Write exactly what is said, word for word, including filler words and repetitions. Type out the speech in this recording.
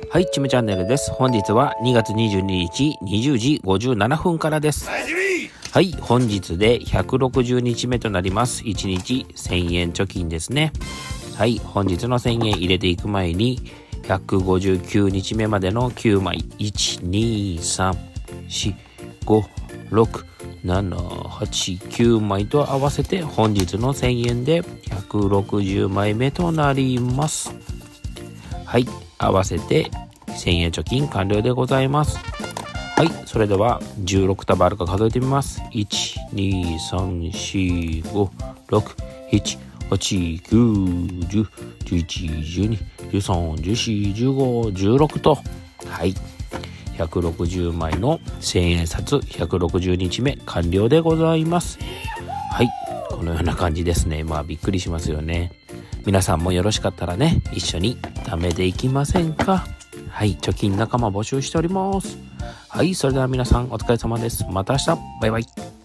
はい、ちむチャンネルです。本日はにがつにじゅうににちにじゅうじごじゅうななふんからです。はい、本日でひゃくろくじゅうにちめとなります。いちにちせんえん貯金ですね。はい、本日のせんえん入れていく前にひゃくごじゅうきゅうにちめまでのきゅうまい、いち、に、さん、よん、ご、ろく、なな、はち、きゅうまいと合わせて本日のせんえんでひゃくろくじゅうまいめとなります。はい、合わせてせんえん貯金完了でございます。はい、それではじゅうろくたばあるか数えてみます。いち、に、さん、よん、ご、ろく、なな、はち、きゅう、じゅう、じゅういち、じゅうに、じゅうさん、じゅうよん、じゅうご、じゅうろくと、はい、ひゃくろくじゅうまいのせんえんさつひゃくろくじゅうにちめ完了でございます。はい、このような感じですね。まあびっくりしますよね。皆さんもよろしかったらね、一緒に貯めていきませんか？はい、貯金仲間募集しております。はい、それでは皆さんお疲れ様です。また明日。バイバイ。